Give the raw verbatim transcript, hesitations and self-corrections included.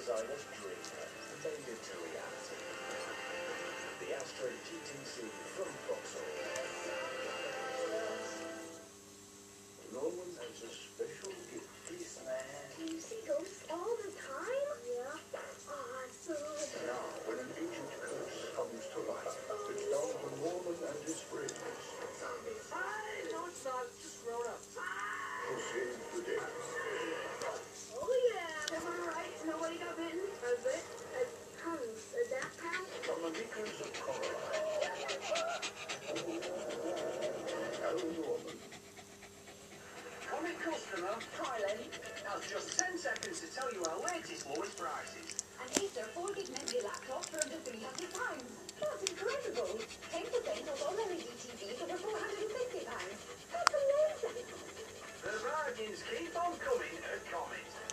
designer's dream made into reality. The Astra G T C from Vauxhall. No one has a special gift. This man. Do you see ghosts all the time? Yeah. Awesome. Now, when an ancient curse comes to life, it's down to Norman and his friends. Zombies. Hi, no, it's not. It's just grown up. To save the day. Oh yeah. Am I right? Nobody got bitten? That's it? That's tons. Is that count? From the makers of Coraline. Hello, Norman. Comic customer, Kylan, has just ten seconds to tell you our latest lowest prices. An Acer four gig memory laptop for under three hundred pounds. That's incredible. ten percent off all L E D T Vs over four hundred fifty pounds. That's amazing. The bargains keep on coming at Comet.